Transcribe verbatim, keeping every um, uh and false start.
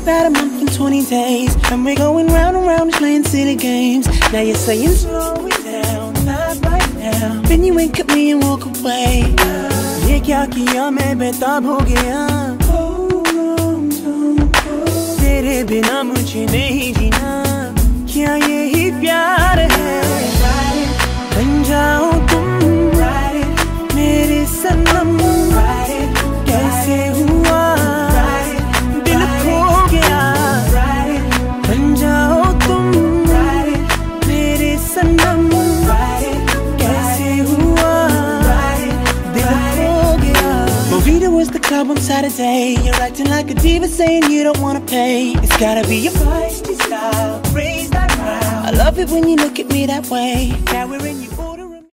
about a month and twenty days, and we're going round and round playing silly games. Now you're saying slow it down, not right now. Then you wink at me and walk away. ये क्या किया मैं बेताब हो गया, तेरे बिना मुझे नहीं जीना, क्या यही प्यार है? बन जाओ तुम मेरे सनम, कैसे हुआ दिल खो गया, बन जाओ तुम मेरे सनम, कैसे हुआ दिल खो गया. Movida was the club on Saturday. You're acting like a diva, saying you don't wanna pay. It's gotta be your feisty style, raise that crowd. I love it when you look at me that way. Now we're in your